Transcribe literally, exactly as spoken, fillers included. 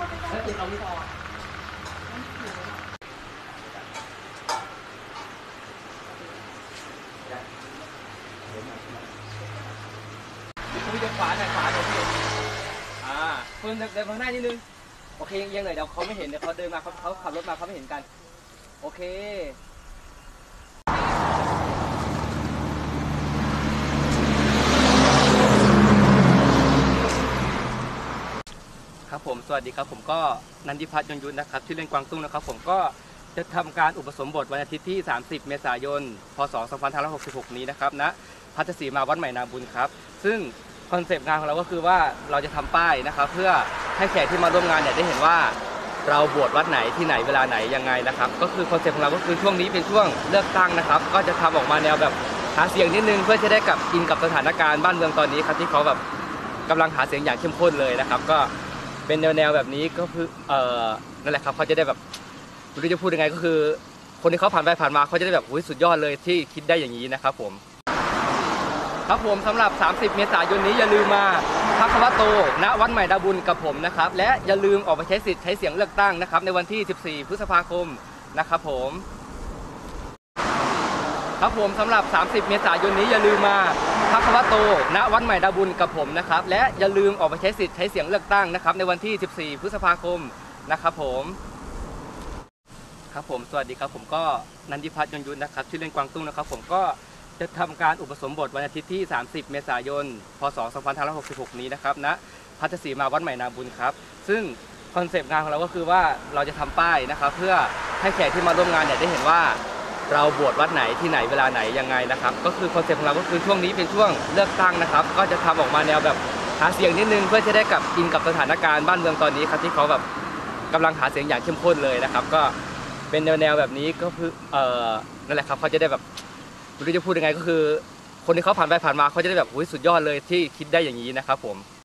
แล้วติดเอาไม่พอคุยจะขวาหน่อยขวาหน่อยพี่อ่าคุณเดินมาหน้านิดนึงโอเคเอียงหน่อยเดี๋ยวเขาไม่เห็นเดี๋ยวเขาเดินมาเขาเขาขับรถมาเขาไม่เห็นกันโอเคครับผมสวัสดีครับผมก็นันทิพัฒน์ยนต์ยุทธนะครับชื่อเล่นกวางตุ้งนะครับผมก็จะทำการอุปสมบทวันอาทิตย์ที่สามสิบเมษายนพศสองพันห้าร้อยหกสิบหกนี้นะครับณพัทสีมาวัดใหม่นาบุญครับซึ่งคอนเซปต์งานของเราก็คือว่าเราจะทำป้ายนะครับเพื่อให้แขกที่มาร่วมงานเนี่ยได้เห็นว่าเราบวชวัดไหนที่ไหนเวลาไหนยังไงนะครับก็คือคอนเซปต์ของเราก็คือช่วงนี้เป็นช่วงเลือกตั้งนะครับก็จะทำออกมาแนวแบบหาเสียงนิดนึงเพื่อจะได้กับอินกับสถานการณ์บ้านเมืองตอนนี้ครับที่เขาแบบกำลังหาเสียงอย่างเข้มข้นเลยนะครับก็เป็นแนวๆแบบนี้ก็คือเอ่อนั่นแหละครับเขาจะได้แบบไม่รู้จะพูดยังไงก็คือคนที่เขาผ่านไปผ่านมาเขาจะได้แบบอุ้ยสุดยอดเลยที่คิดได้อย่างนี้นะครับผมครับผมสำหรับสามสิบเมษายนนี้อย่าลืมมาพักวโตณวัดใหม่ดาบุญกับผมนะครับและอย่าลืมออกไปใช้สิทธิ์ใช้เสียงเลือกตั้งนะครับในวันที่สิบสี่พฤษภาคมนะครับผมครับผมสำหรับสามสิบเมษายนนี้อย่าลืมมาพักวโตณวัดใหม่ดาบุญกับผมนะครับและอย่าลืมออกไปใช้สิทธิ์ใช้เสียงเลือกตั้งนะครับในวันที่สิบสี่พฤษภาคมนะครับผมครับผมสวัสดีครับผมก็นันทิพัฒน์ยนต์ยุทธนะครับชื่อเล่นกวางตุ้งนะครับผมก็จะทำการอุปสมบทวันอาทิตย์ที่สามสิบเมษายนพศสองพันห้าร้อยหกสิบหกนี้นะครับณพัทสีมาวัดใหม่นาบุญครับซึ่งคอนเซปต์งานของเราก็คือว่าเราจะทำป้ายนะครับเพื่อให้แขกที่มาร่วมงานเนี่ยได้เห็นว่าเราบวชวัดไหนที่ไหนเวลาไหนยังไงนะครับก็คือคอนเซปต์ของเราก็คือช่วงนี้เป็นช่วงเลือกตั้งนะครับก็จะทำออกมาแนวแบบหาเสียงนิดนึงเพื่อจะได้กับอินกับสถานการณ์บ้านเมืองตอนนี้ครับที่เขาแบบกำลังหาเสียงอย่างเข้มข้นเลยนะครับก็เป็นแนวๆแบบนี้ก็คือเอ่อนั่นแหละครับเขาจะได้แบบไม่รู้จะพูดยังไงก็คือคนที่เขาผ่านไปผ่านมาเขาจะได้แบบอุ้ยสุดยอดเลยที่คิดได้อย่างนี้นะครับผม